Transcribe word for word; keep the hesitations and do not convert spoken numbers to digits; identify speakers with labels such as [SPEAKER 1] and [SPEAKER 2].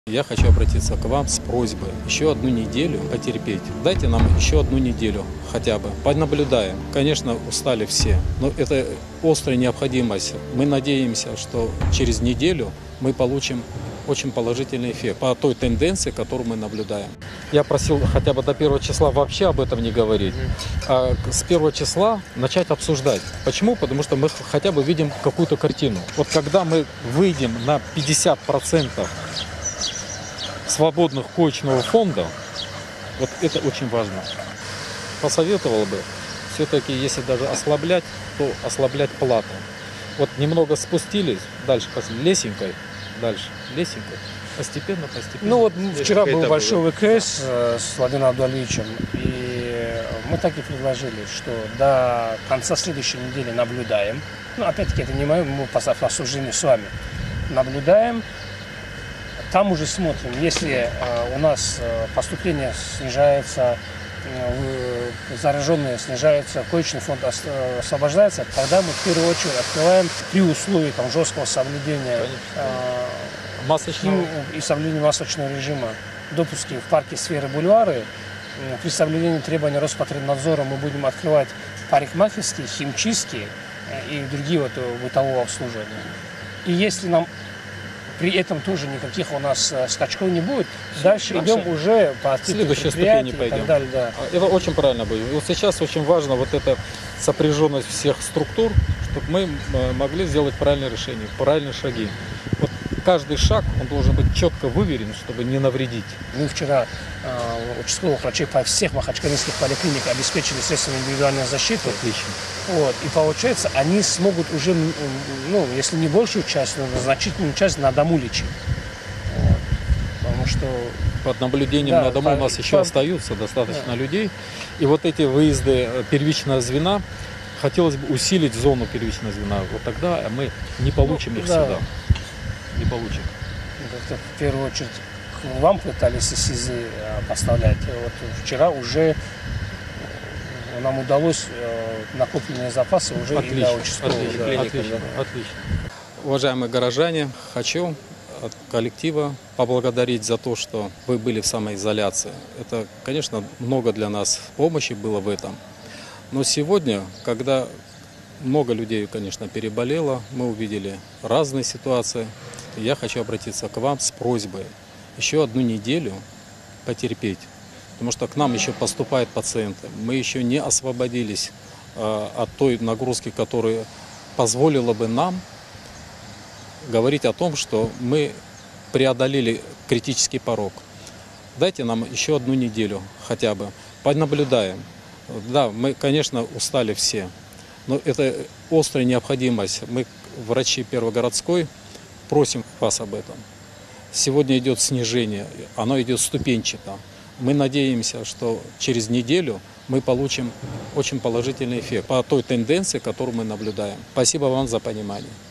[SPEAKER 1] Я хочу обратиться к вам с просьбой еще одну неделю потерпеть. Дайте нам еще одну неделю хотя бы. Понаблюдаем. Конечно, устали все, но это острая необходимость. Мы надеемся, что через неделю мы получим очень положительный эффект по той тенденции, которую мы наблюдаем. Я просил хотя бы до первого числа вообще об этом не говорить, а с первого числа начать обсуждать. Почему? Потому что мы хотя бы видим какую-то картину. Вот когда мы выйдем на пятьдесят процентов свободных коечного фонда, вот это очень важно. Посоветовал бы, все-таки, если даже ослаблять, то ослаблять плату. Вот немного спустились, дальше лесенкой, дальше лесенкой, постепенно, постепенно.
[SPEAKER 2] Ну вот вчера был большой ВКС
[SPEAKER 1] да.
[SPEAKER 2] с Владимиром Абдуалиевичем, и мы так и предложили, что до конца следующей недели наблюдаем. Ну, опять-таки, это не мое, мы по обсуждению с вами. Наблюдаем. Там уже смотрим, если э, у нас э, поступление снижается, э, зараженные снижаются, коечный фонд ос, э, освобождается, тогда мы в первую очередь открываем при условии там, жесткого соблюдения э,
[SPEAKER 1] масочного.
[SPEAKER 2] И, и соблюдения масочного режима. Допуски в парке, сферы, бульвары. Э, при соблюдении требований Роспотребнадзора мы будем открывать парикмахерские, химчистки э, и другие вот, бытового обслуживания. И если нам при этом тоже никаких у нас э, скачков не будет. Дальше, Дальше идем уже по
[SPEAKER 1] следующей ступени пойдем.
[SPEAKER 2] И так далее, да.
[SPEAKER 1] Это очень правильно будет. Вот сейчас очень важно вот эта сопряженность всех структур, чтобы мы могли сделать правильное решение, правильные шаги. Вот каждый шаг, он должен быть четко выверен, чтобы не навредить.
[SPEAKER 2] Мы вчера э, участковых врачей по всех махачкалинских поликлиниках обеспечили средствами индивидуальной защиты.
[SPEAKER 1] Отлично.
[SPEAKER 2] Вот, и получается, они смогут уже, ну, если не большую часть, но значительную часть на дому лечить. Вот. Потому что...
[SPEAKER 1] Под наблюдением да, на дому по, у нас еще по... остаются достаточно да. людей. И вот эти выезды первичного звена, хотелось бы усилить зону первичного звена. Вот тогда мы не получим ну, их да. сюда. Не получим.
[SPEAKER 2] Это в первую очередь к вам пытались из СИЗы поставлять. Вот вчера уже нам удалось э, накопленные запасы уже
[SPEAKER 1] отлично,
[SPEAKER 2] и для участковых.
[SPEAKER 1] Отлично,
[SPEAKER 2] да.
[SPEAKER 1] отлично, отлично. Уважаемые горожане, хочу от коллектива поблагодарить за то, что вы были в самоизоляции. Это, конечно, много для нас помощи было в этом. Но сегодня, когда много людей, конечно, переболело, мы увидели разные ситуации, я хочу обратиться к вам с просьбой еще одну неделю потерпеть. Потому что к нам еще поступают пациенты. Мы еще не освободились э, от той нагрузки, которая позволила бы нам говорить о том, что мы преодолели критический порог. Дайте нам еще одну неделю хотя бы. Понаблюдаем. Да, мы, конечно, устали все. Но это острая необходимость. Мы, врачи Первогородской, просим вас об этом. Сегодня идет снижение. Оно идет ступенчато. Мы надеемся, что через неделю мы получим очень положительный эффект по той тенденции, которую мы наблюдаем. Спасибо вам за понимание.